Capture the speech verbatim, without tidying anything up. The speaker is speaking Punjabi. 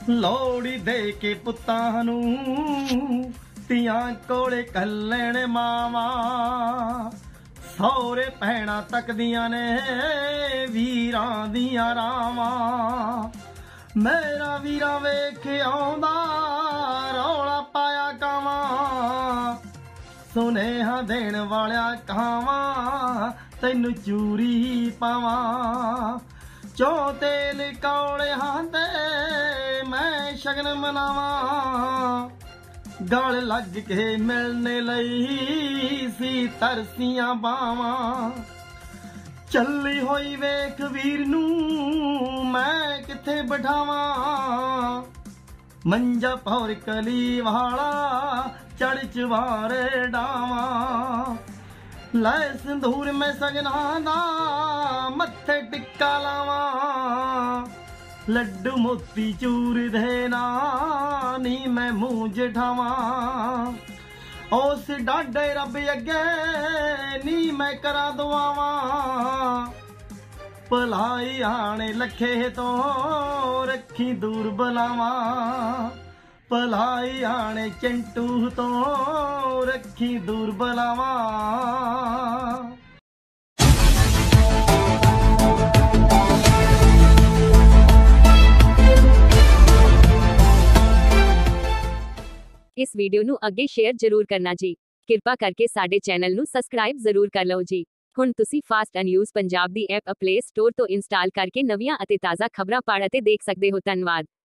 ਲੋੜੀ ਦੇ ਕੇ ਪੁੱਤਾਂ ਨੂੰ ਧੀਆਂ ਕੋਲੇ ਕੱਲਣ ਮਾਵਾਂ ਸਹੁਰੇ ਭੈਣਾਂ ਤੱਕਦੀਆਂ ਨੇ ਵੀਰਾਂ ਦੀਆਂ ਰਾਵਾਂ। ਮੇਰਾ ਵੀਰਾਂ ਵੇਖ ਆਉਂਦਾ ਰੌਲਾ ਪਾਇਆ ਕਾਵਾਂ ਸੁਨੇਹਾ ਦੇਣ ਵਾਲਿਆ ਕਾਵਾਂ ਤੈਨੂੰ ਚੂਰੀ ਪਾਵਾਂ। ਚੌ ਤੇਲ ਕੌਲਿਆਂ ਤੇ ਮੈਂ ਸ਼ਗਨ ਮਨਾਵਾਂ ਗਲ ਲੱਗ ਕੇ ਮਿਲਣੇ ਲਈ ਸੀ ਤਰਸੀਆਂ ਬਾਵਾਂ। ਚੱਲੀ ਹੋਈ ਵੇਖ ਵੀਰ ਨੂੰ ਮੈਂ ਕਿੱਥੇ ਬਿਠਾਵਾਂ ਮੰਜਾ ਭੌਰ ਕਲੀ ਵਾਲਾ ਚੜ ਚਵਾਰੇ ਡਾਵਾਂ। ਲੈ ਸਿੰਧੂਰ ਮੈਂ ਸਗਨਾਂ ਦਾ ਮੱਥੇ ਟਿੱਕਾ ਲਾਵਾਂ ਲੱਡੂ ਮੋਤੀ ਚੂਰ ਦੇ ਨਾ ਨੀ ਮੈਂ ਮੂੰਹ ਜਠਾਵਾਂ। ਉਸ ਡਾਡੇ ਰੱਬ ਅੱਗੇ ਨੀ ਮੈਂ ਕਰਾਂ ਦੁਆਵਾਂ ਭਲਾਈ ਆਣੇ ਲੱਖੇ ਤੋਂ ਰੱਖੀ ਦੂਰ ਬਲਾਵਾਂ। ਭਲਾਈ ਆਣੇ ਚੰਟੂ ਤੋਂ ਰੱਖੀ ਦੂਰ ਬਲਾਵਾਂ। इस वीडियो ਨੂੰ ਅੱਗੇ ਸ਼ੇਅਰ ਜ਼ਰੂਰ ਕਰਨਾ ਜੀ। ਕਿਰਪਾ ਕਰਕੇ ਸਾਡੇ ਚੈਨਲ ਨੂੰ ਸਬਸਕ੍ਰਾਈਬ ਜ਼ਰੂਰ ਕਰ ਲਓ ਜੀ। ਹੁਣ ਤੁਸੀਂ ਫਾਸਟ ਨਿਊਜ਼ ਪੰਜਾਬ ਦੀ ਐਪ ਪਲੇ ਸਟੋਰ ਤੋਂ ਇੰਸਟਾਲ ਕਰਕੇ ਨਵੀਆਂ ਅਤੇ ਤਾਜ਼ਾ ਖਬਰਾਂ ਪੜ੍ਹ ਅਤੇ ਦੇਖ ਸਕਦੇ ਹੋ। ਧੰਨਵਾਦ।